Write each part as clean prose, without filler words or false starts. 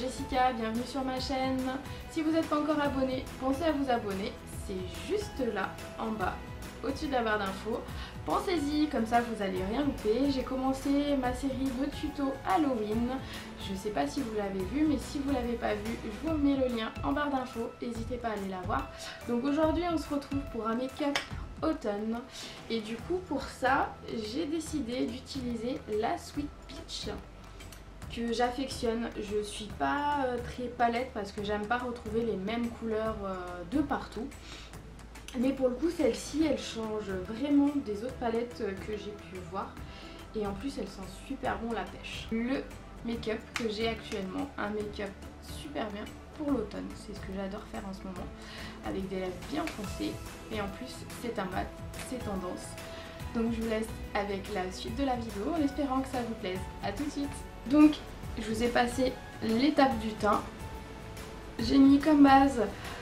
Jessica, bienvenue sur ma chaîne. Si vous n'êtes pas encore abonné, pensez à vous abonner, c'est juste là en bas au-dessus de la barre d'infos. Pensez-y, comme ça vous allez rien louper. J'ai commencé ma série de tutos Halloween. Je sais pas si vous l'avez vu, mais si vous l'avez pas vu, je vous mets le lien en barre d'infos. N'hésitez pas à aller la voir. Donc aujourd'hui on se retrouve pour un make-up automne. Et du coup pour ça, j'ai décidé d'utiliser la Sweet Peach que j'affectionne. Je suis pas très palette parce que j'aime pas retrouver les mêmes couleurs de partout. Mais pour le coup celle-ci elle change vraiment des autres palettes que j'ai pu voir. Et en plus elle sent super bon la pêche. Le make-up que j'ai actuellement, un make-up super bien pour l'automne. C'est ce que j'adore faire en ce moment. Avec des lèvres bien foncées. Et en plus c'est un mat, c'est tendance. Donc je vous laisse avec la suite de la vidéo en espérant que ça vous plaise. A tout de suite. Donc je vous ai passé l'étape du teint. J'ai mis comme base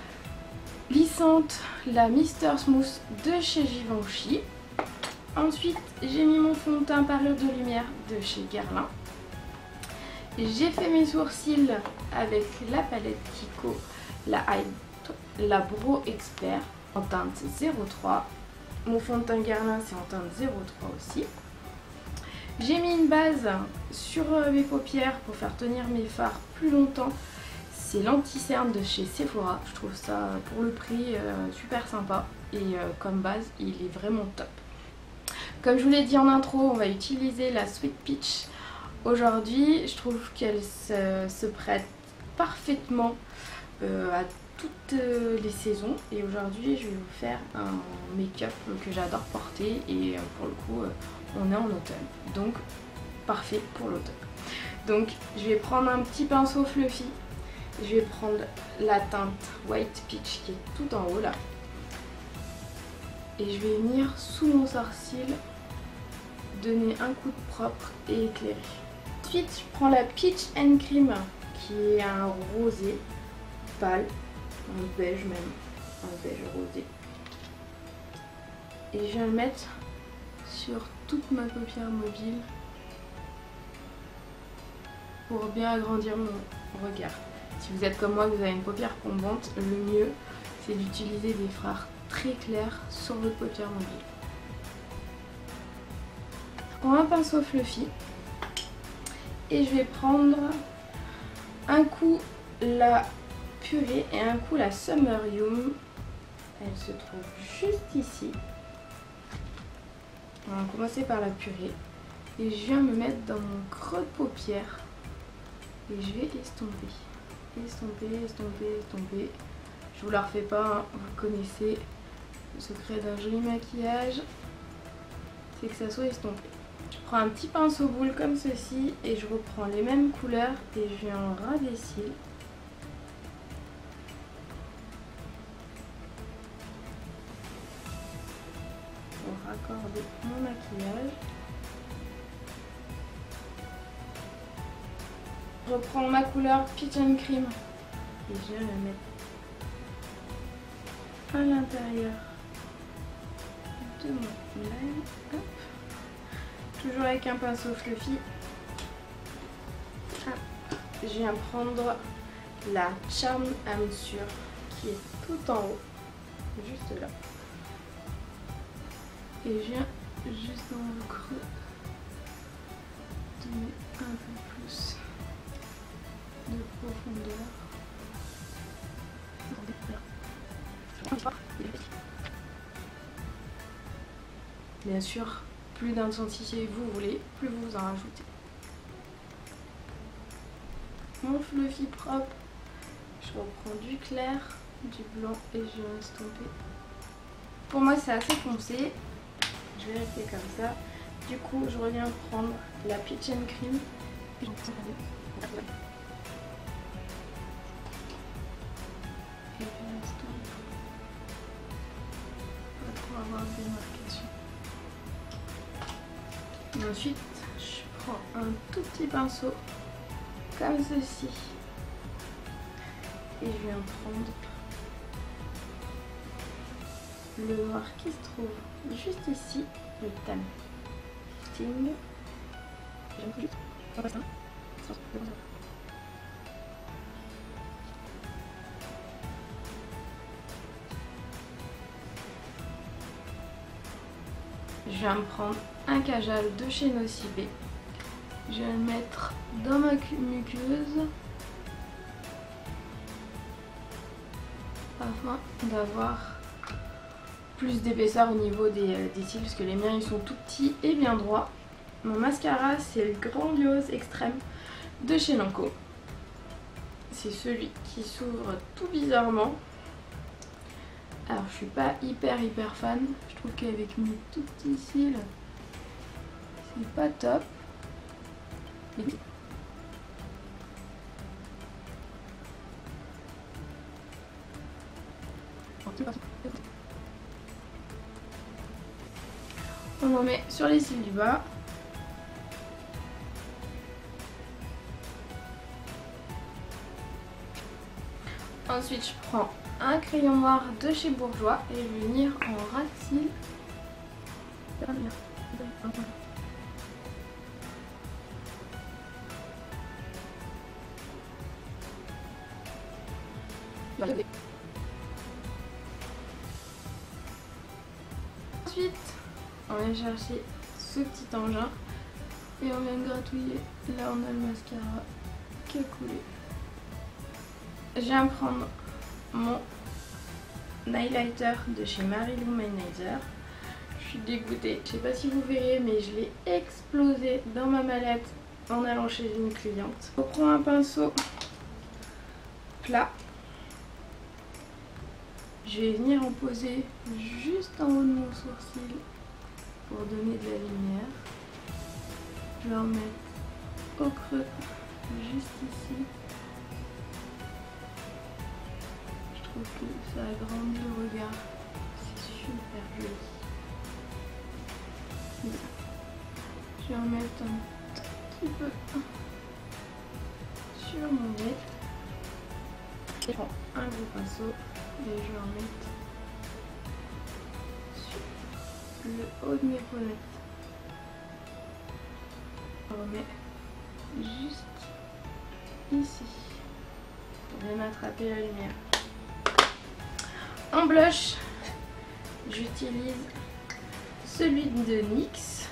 lissante la Mister Smooth de chez Givenchy. Ensuite j'ai mis mon fond de teint parure de lumière de chez Guerlain. J'ai fait mes sourcils avec la palette Kiko, la Brow Expert en teinte 03. Mon fond de teint Guerlain c'est en teinte 03 aussi. J'ai mis une base sur mes paupières pour faire tenir mes fards plus longtemps. C'est l'anti-cerne de chez Sephora. Je trouve ça pour le prix super sympa. Et comme base il est vraiment top. Comme je vous l'ai dit en intro, on va utiliser la Sweet Peach aujourd'hui. Je trouve qu'elle se prête parfaitement à toutes les saisons. Et aujourd'hui je vais vous faire un make-up que j'adore porter. Et pour le coup on est en automne. Donc parfait pour l'automne. Donc je vais prendre un petit pinceau fluffy. Je vais prendre la teinte White Peach qui est tout en haut là. Et je vais venir sous mon sourcil donner un coup de propre et éclairer. Ensuite je prends la Peach and Cream qui est un rosé pâle, un beige même, un beige rosé. Et je viens le mettre sur toute ma paupière mobile pour bien agrandir mon regard. Si vous êtes comme moi, vous avez une paupière plombante, le mieux c'est d'utiliser des fards très clairs sur votre paupière mobile. Je prends un pinceau fluffy et je vais prendre un coup la purée et un coup la Summer Yum. Elle se trouve juste ici. On va commencer par la purée et je viens me mettre dans mon creux de paupière et je vais estomper. Estomper, estomper, estomper. Je vous la refais pas, hein. Vous connaissez le secret d'un joli maquillage, c'est que ça soit estompé. Je prends un petit pinceau boule comme ceci et je reprends les mêmes couleurs et je viens en ras des cils. Pour raccorder mon maquillage. Je reprends ma couleur Peach and Cream et je viens la mettre à l'intérieur de mon œil. Hop. Toujours avec un pinceau fluffy. Je viens prendre la Charm Amsure qui est tout en haut, juste là. Et je viens juste dans le creux donner un peu plus de profondeur. Bien sûr, plus d'intensité vous voulez, plus vous en rajoutez. Mon fluffy propre, je reprends du clair, du blanc et je viens estomper. Pour moi c'est assez foncé, je vais rester comme ça. Du coup je reviens prendre la Peach and Cream. Pour avoir des marcations. Et ensuite je prends un tout petit pinceau comme ceci et je viens prendre le noir qui se trouve juste ici, le Tan Lifting. je viens me prendre un Kajal de chez Nocibé. Je vais le mettre dans ma muqueuse afin d'avoir plus d'épaisseur au niveau des cils parce que les miens ils sont tout petits et bien droits. Mon mascara c'est le Grandiose Extrême de chez Lancôme. C'est celui qui s'ouvre tout bizarrement. Alors je suis pas hyper fan. Je trouve qu'avec mes tout petits cils c'est pas top. Mais... on en met sur les cils du bas. Ensuite je prends un crayon noir de chez Bourjois et je vais venir en ras de cils. Ensuite on va chercher ce petit engin et on vient de gratouiller. Là on a le mascara qui a coulé. Je viens prendre mon highlighter de chez Marilou Manizer. Je suis dégoûtée, je sais pas si vous verrez mais je l'ai explosé dans ma mallette en allant chez une cliente. Je prends un pinceau plat. Je vais venir en poser juste en haut de mon sourcil pour donner de la lumière. Je vais en mettre au creux, juste ici. Je trouve que ça agrandit le regard. C'est super joli. Je vais en mettre un petit peu sur mon nez. Je prends un gros pinceau. Et je vais en mettre sur le haut de mes pommettes. On remet juste ici pour bien attraper la lumière. En blush, j'utilise celui de NYX.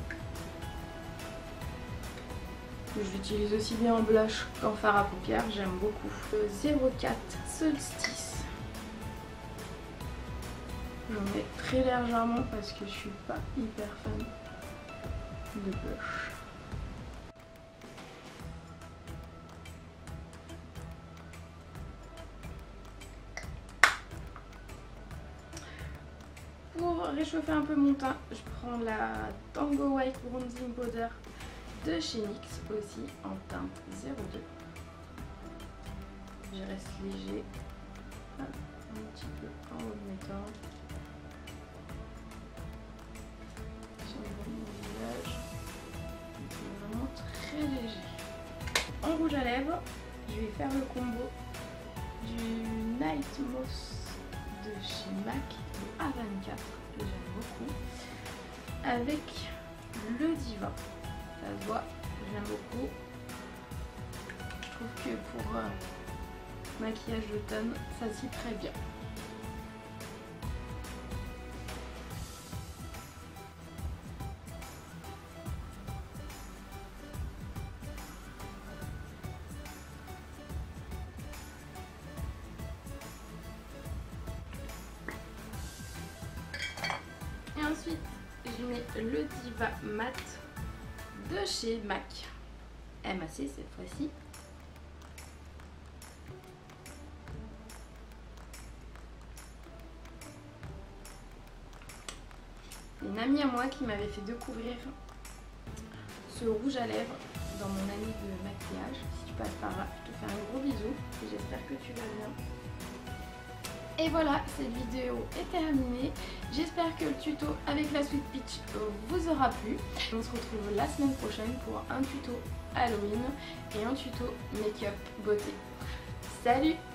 J'utilise aussi bien en blush qu'en fard à paupières, j'aime beaucoup. Le 04 Solstice. J'en mets très légèrement parce que je suis pas hyper fan de blush. Pour réchauffer un peu mon teint, je prends la Tango White Bronzing Powder de chez NYX aussi en teinte 02. Je reste léger, un petit peu en haut de mes tempes. Vraiment très léger. En rouge à lèvres, je vais faire le combo du Night Moss de chez MAC, le A24 que j'aime beaucoup, avec le Diva. Ça se voit, j'aime beaucoup. Je trouve que pour maquillage d'automne, ça s'y prête bien. Et ensuite, je mets le Diva Mat de chez MAC. MAC cette fois-ci. Une amie à moi qui m'avait fait découvrir ce rouge à lèvres dans mon année de maquillage. Si tu passes par là, je te fais un gros bisou et j'espère que tu vas bien. Et voilà, cette vidéo est terminée. J'espère que le tuto avec la Sweet Peach vous aura plu. On se retrouve la semaine prochaine pour un tuto Halloween et un tuto make-up beauté. Salut!